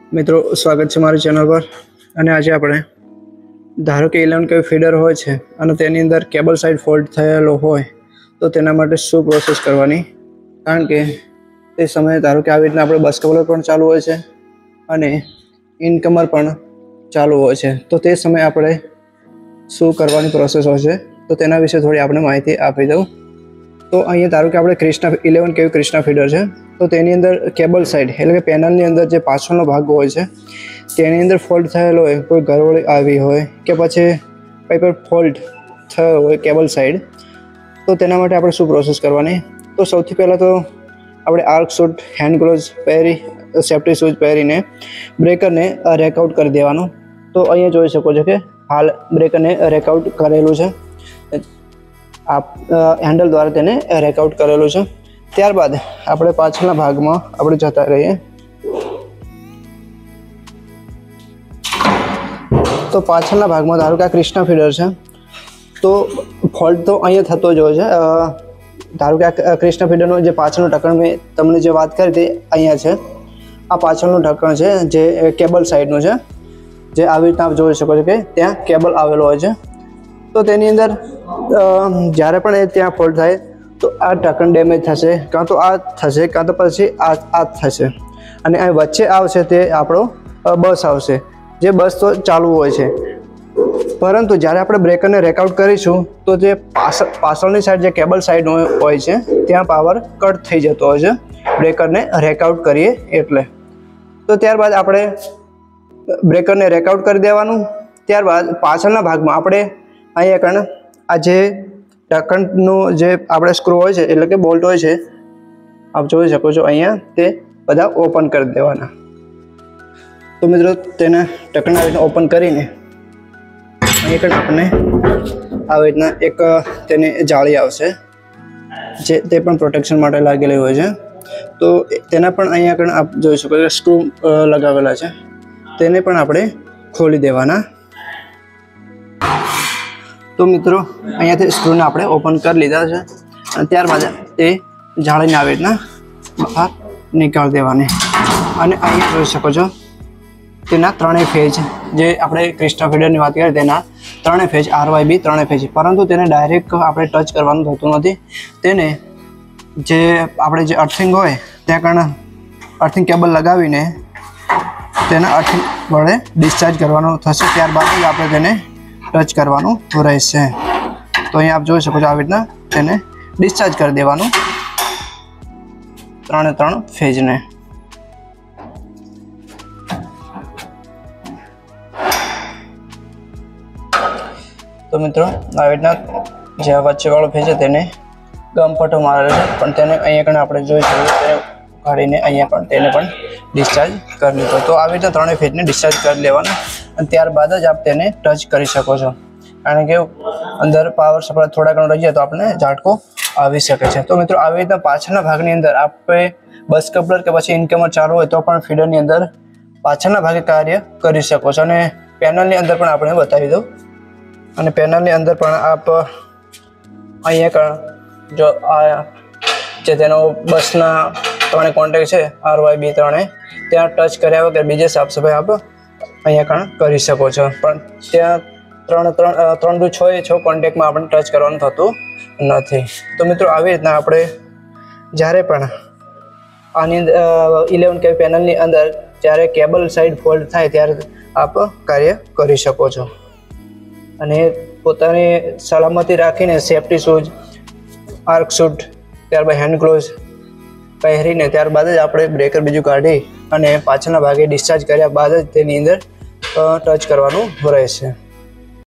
મિત્રો સ્વાગત છે મારી ચેનલ પર અને આજે આપણે ધારો કે 11 કેવી ફીડર હોય છે અને તેની અંદર કેબલ સાઇડ ફોલ્ટ થયેલો હોય તો તેના માટે શું પ્રોસેસ કરવાની કારણ કે તે સમયે ધારો કે આવી રીતના આપણે બસ કપલર પણ ચાલુ હોય છે અને ઇનકમર પણ ચાલુ હોય છે તો તે સમયે આપણે શું કરવાની પ્રોસેસ હોય છે તો તેના વિશે થોડી આપણે માહિતી આપી દઉં તો અહીંયા ધારો કે આપણે ક્રિષ્ના 11 કેવી ક્રિષ્ના ફીડર છે તો તેની અંદર કેબલ સાઇડ એટલે કે પેનલની અંદર જે પાછળનો ભાગ હોય છે તેની અંદર ફોલ્ટ થયેલો હોય, કોઈ ગરોળી આવી હોય કે પછી કંઈ પણ ફોલ્ટ થયો હોય કેબલ સાઇડ તો તેના માટે આપણે શું પ્રોસેસ કરવાની તો સૌથી પહેલાં તો આપણે આર્ક શૂટ હેન્ડ ગ્લોવ્સ પહેરી સેફ્ટી શૂઝ પહેરીને બ્રેકરને રેકઆઉટ કરી દેવાનું તો અહીંયા જોઈ શકો છો કે હાલ બ્રેકરને રેકઆઉટ કરેલું છે આ હેન્ડલ દ્વારા તેને રેકઆઉટ કરેલું છે ત્યારબાદ આપણે પાછળના ભાગમાં આપણે જતા રહીએ તો પાછળના ભાગમાં ધારો કે આ ક્રિષ્ના ફીડર છે તો ફોલ્ટ તો અહીંયા થતો જ હોય છે ધારો કે આ ક્રિષ્ના ફીડરનો જે પાછળનું ઢક્કણ મેં તમને જે વાત કરી તે અહીંયા છે આ પાછળનું ઢક્કણ છે જે કેબલ સાઇડનું છે જે આવી રીતના આપ જોઈ શકો છો કે ત્યાં કેબલ આવેલો હોય છે તો તેની અંદર જ્યારે પણ એ ત્યાં ફોલ્ટ થાય તો આ ઢક્કણ ડેમેજ થશે કાં તો આ થશે કાં તો પછી આ થશે અને આ વચ્ચે આવશે તે આપણો બસ આવશે જે બસ તો ચાલુ હોય છે પરંતુ જ્યારે આપણે બ્રેકરને રેકઆઉટ કરીશું તો જે પાછળની સાઈડ જે કેબલ સાઈડ હોય છે ત્યાં પાવર કટ થઈ જતો હોય છે બ્રેકરને રેકઆઉટ કરીએ એટલે તો ત્યારબાદ આપણે બ્રેકરને રેકઆઉટ કરી દેવાનું ત્યારબાદ પાછળના ભાગમાં આપણે અહીંયા કણ આ જે ઢક્કણનું જે આપણે સ્ક્રૂ હોય છે એટલે કે બોલ્ટ હોય છે આપ જોઈ શકો છો અહીંયા તે બધા ઓપન કરી દેવાના તો મિત્રો તેને ઢક્કણ આવી રીતના ઓપન કરીને અહીંયા કણ આપણે આવી રીતના એક તેની જાળી આવશે જે તે પણ પ્રોટેક્શન માટે લાગેલી હોય છે તો તેના પણ અહીંયા કણ આપ જોઈ શકો છો સ્ક્રૂ લગાવેલા છે તેને પણ આપણે ખોલી દેવાના તો મિત્રો અહીંયાથી સ્ક્રૂને આપણે ઓપન કરી લીધા છે અને ત્યારબાદ તે જાળીને આવી રીતના બહાર નીકાળી દેવાની અને અહીંયા જોઈ શકો છો તેના ત્રણેય ફેજ જે આપણે ક્રિષ્ના ફીડરની વાત કરીએ તેના ત્રણેય ફેજ RYB ત્રણેય ફેજ પરંતુ તેને ડાયરેક્ટ આપણે ટચ કરવાનું થતું નથી તેને જે આપણે જે અર્થિંગ હોય ત્યાં કારણ અર્થિંગ કેબલ લગાવીને તેના અર્થિંગ વડે ડિસ્ચાર્જ કરવાનું થશે ત્યારબાદ જ આપણે તેને ટચ કરવાનું રહેશે તો અહીંયા આપ જોઈ શકો છો આવી રીતના તેને ડિસ્ચાર્જ કરી દેવાનું ત્રણે ત્રણ ફેજને તો મિત્રો આવી રીતના જે વચ્ચેવાળો ફેજ છે તેને ગમપટો મારેલો છે પણ તેને અહીંયા કણ આપણે જોઈ શકીએ તેને કાઢીને અહીંયા પણ તેને પણ ડિસ્ચાર્જ કરી લીધો તો આવી રીતના ત્રણેય ફેજને ડિસ્ચાર્જ કરી લેવાના અને ત્યારબાદ જ આપ તેને ટચ કરી શકો છો કારણ કે અંદર પાવર સપ્લાય થોડા ઘણો રહી જાય તો આપણે ઝાટકો આવી શકે છે તો મિત્રો આવી રીતના પાછળના ભાગની અંદર આપણે બસ કપલર કે પછી ઇનકમર ચાલુ હોય તો પણ ફીડરની અંદર પાછળના ભાગે કાર્ય કરી શકો છો અને પેનલની અંદર પણ આપણે બતાવી દઉં અને પેનલની અંદર પણ આપ અહીંયા જો આ જે તેનો બસના ત્રણે કોન્ટેક્ટ છે RYB ત્રણે ત્યાં ટચ કર્યા વગર બીજે સાફ સફાઈ આપ અહીંયા કણ કરી શકો છો પણ ત્યાં 3 થી 6 કોન્ટેક્ટમાં આપણે ટચ કરવાનું થતું નથી તો મિત્રો આવી રીતના આપણે જ્યારે પણ આની અંદર 11 કેવી પેનલની અંદર જ્યારે કેબલ સાઇડ ફોલ્ટ થાય ત્યારે આપ કાર્ય કરી શકો છો અને પોતાની સલામતી રાખીને સેફ્ટી શૂઝ આર્ક શૂટ ત્યારબાદ હેન્ડ ગ્લોવ્સ પહેરીને ત્યારબાદ જ આપણે બ્રેકર બીજું કાઢી અને પાછળના ભાગે ડિસ્ચાર્જ કર્યા બાદ જ તેની અંદર ટચ કરવાનું રહેશે